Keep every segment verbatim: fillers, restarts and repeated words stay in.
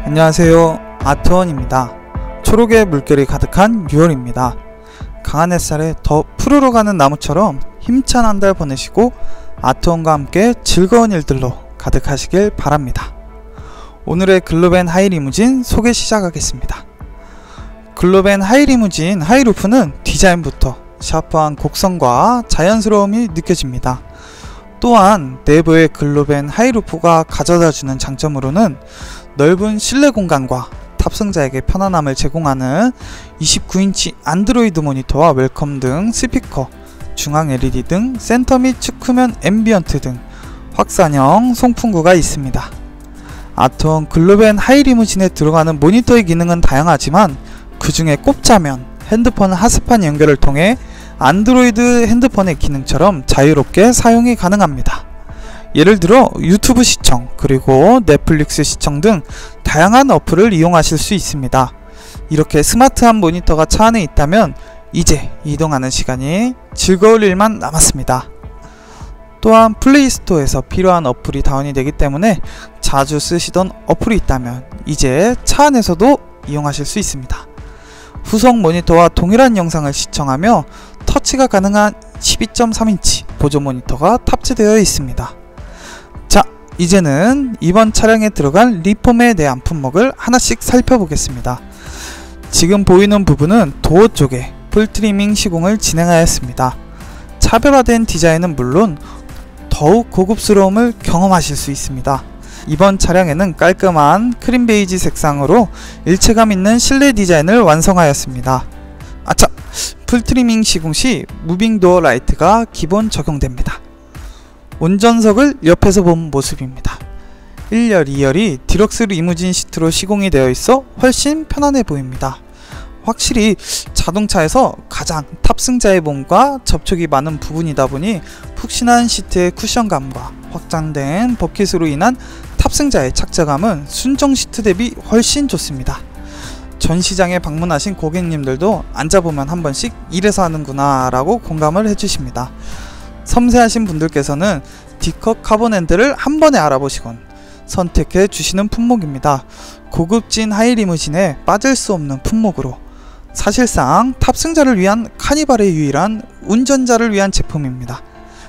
안녕하세요, 아트원입니다. 초록의 물결이 가득한 유월입니다. 강한 햇살에 더 푸르러 가는 나무처럼 힘찬 한 달 보내시고 아트원과 함께 즐거운 일들로 가득하시길 바랍니다. 오늘의 글로벤 하이리무진 소개 시작하겠습니다. 글로벤 하이리무진 하이루프는 디자인부터 샤프한 곡선과 자연스러움이 느껴집니다. 또한 내부의 글로벤 하이루프가 가져다주는 장점으로는 넓은 실내 공간과 탑승자에게 편안함을 제공하는 이십구 인치 안드로이드 모니터와 웰컴 등 스피커, 중앙 엘이디 등 센터 및 측후면 앰비언트 등 확산형 송풍구가 있습니다. 아트원 글로벤 하이리무진에 들어가는 모니터의 기능은 다양하지만 그 중에 꼽자면 핸드폰 핫스팟 연결을 통해 안드로이드 핸드폰의 기능처럼 자유롭게 사용이 가능합니다. 예를 들어 유튜브 시청, 그리고 넷플릭스 시청 등 다양한 어플을 이용하실 수 있습니다. 이렇게 스마트한 모니터가 차 안에 있다면 이제 이동하는 시간이 즐거울 일만 남았습니다. 또한 플레이스토어에서 필요한 어플이 다운이 되기 때문에 자주 쓰시던 어플이 있다면 이제 차 안에서도 이용하실 수 있습니다. 후속 모니터와 동일한 영상을 시청하며 터치가 가능한 십이 점 삼 인치 보조 모니터가 탑재되어 있습니다. 자, 이제는 이번 차량에 들어간 리폼에 대한 품목을 하나씩 살펴보겠습니다. 지금 보이는 부분은 도어 쪽에 풀트리밍 시공을 진행하였습니다. 차별화된 디자인은 물론 더욱 고급스러움을 경험하실 수 있습니다. 이번 차량에는 깔끔한 크림 베이지 색상으로 일체감 있는 실내 디자인을 완성하였습니다. 아차! 풀트리밍 시공 시 무빙 도어 라이트가 기본 적용됩니다. 운전석을 옆에서 본 모습입니다. 일 열, 이 열이 디럭스 리무진 시트로 시공이 되어 있어 훨씬 편안해 보입니다. 확실히 자동차에서 가장 탑승자의 몸과 접촉이 많은 부분이다 보니 푹신한 시트의 쿠션감과 확장된 버킷으로 인한 탑승자의 착자감은 순정 시트 대비 훨씬 좋습니다. 전시장에 방문하신 고객님들도 앉아보면 한 번씩 이래서 하는구나 라고 공감을 해주십니다. 섬세하신 분들께서는 D컵 카본 핸들을 한 번에 알아보시곤 선택해 주시는 품목입니다. 고급진 하이리무진에 빠질 수 없는 품목으로 사실상 탑승자를 위한 카니발의 유일한 운전자를 위한 제품입니다.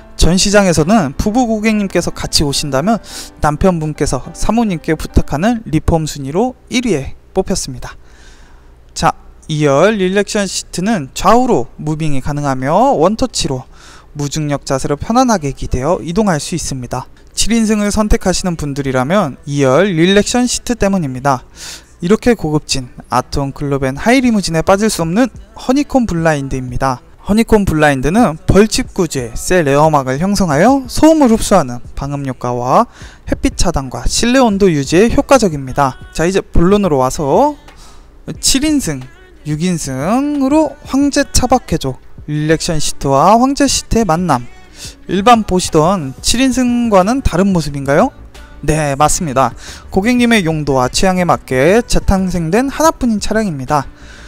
전시장에서는 부부 고객님께서 같이 오신다면 남편분께서 사모님께 부탁하는 리폼 순위로 일 위에 뽑혔습니다. 자, 이 열 릴렉션 시트는 좌우로 무빙이 가능하며 원터치로 무중력 자세로 편안하게 기대어 이동할 수 있습니다. 칠 인승을 선택하시는 분들이라면 이 열 릴렉션 시트 때문입니다. 이렇게 고급진 아트원 글로벤 하이리무진에 빠질 수 없는 허니콤 블라인드입니다. 허니콤 블라인드는 벌집 구조의 셀 에어막을 형성하여 소음을 흡수하는 방음 효과와 햇빛 차단과 실내 온도 유지에 효과적입니다. 자, 이제 본론으로 와서 칠 인승, 육 인승으로 황제 차박해줘 릴렉션 시트와 황제 시트의 만남. 일반 보시던 칠 인승과는 다른 모습인가요? 네, 맞습니다. 고객님의 용도와 취향에 맞게 재탄생된 하나뿐인 차량입니다.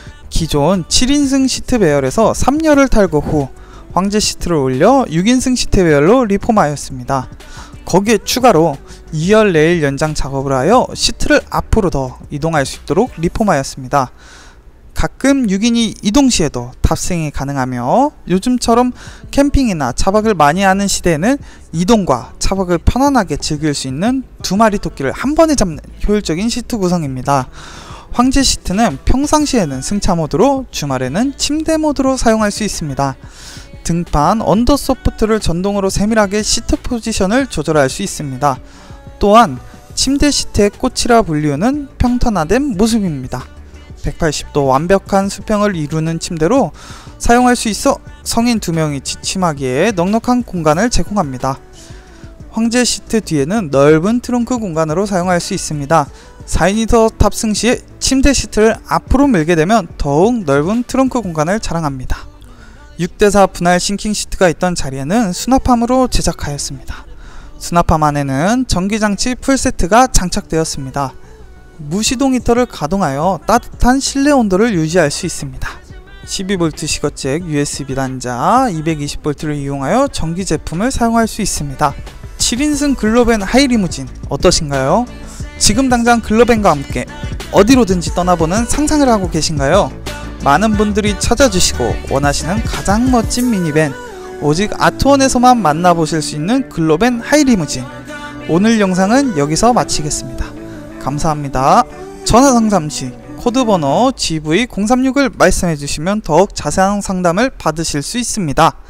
기존 칠 인승 시트 배열에서 삼 열을 탈거 후 황제 시트를 올려 육 인승 시트 배열로 리폼하였습니다. 거기에 추가로 이 열 레일 연장 작업을 하여 시트를 앞으로 더 이동할 수 있도록 리폼하였습니다. 가끔 육 인이 이동 시에도 탑승이 가능하며 요즘처럼 캠핑이나 차박을 많이 하는 시대에는 이동과 차박을 편안하게 즐길 수 있는 두 마리 토끼를 한 번에 잡는 효율적인 시트 구성입니다. 황제 시트는 평상시에는 승차 모드로, 주말에는 침대 모드로 사용할 수 있습니다. 등판 언더소프트를 전동으로 세밀하게 시트 포지션을 조절할 수 있습니다. 또한 침대 시트의 꽃이라 불리우는 평탄화된 모습입니다. 백팔십 도 완벽한 수평을 이루는 침대로 사용할 수 있어 성인 두 명이 취침하기에 넉넉한 공간을 제공합니다. 황제 시트 뒤에는 넓은 트렁크 공간으로 사용할 수 있습니다. 사 인이서 탑승 시에 침대 시트를 앞으로 밀게 되면 더욱 넓은 트렁크 공간을 자랑합니다. 육 대 사 분할 싱킹 시트가 있던 자리에는 수납함으로 제작하였습니다. 수납함 안에는 전기장치 풀세트가 장착되었습니다. 무시동 히터를 가동하여 따뜻한 실내 온도를 유지할 수 있습니다. 십이 볼트 시거잭 유에스비 단자 이백이십 볼트를 이용하여 전기 제품을 사용할 수 있습니다. 칠 인승 글로벤 하이리무진 어떠신가요? 지금 당장 글로벤과 함께 어디로든지 떠나보는 상상을 하고 계신가요? 많은 분들이 찾아주시고 원하시는 가장 멋진 미니밴, 오직 아트원에서만 만나보실 수 있는 글로벤 하이리무진. 오늘 영상은 여기서 마치겠습니다. 감사합니다. 전화 상담 시 코드번호 지브이 공삼육을 말씀해주시면 더욱 자세한 상담을 받으실 수 있습니다.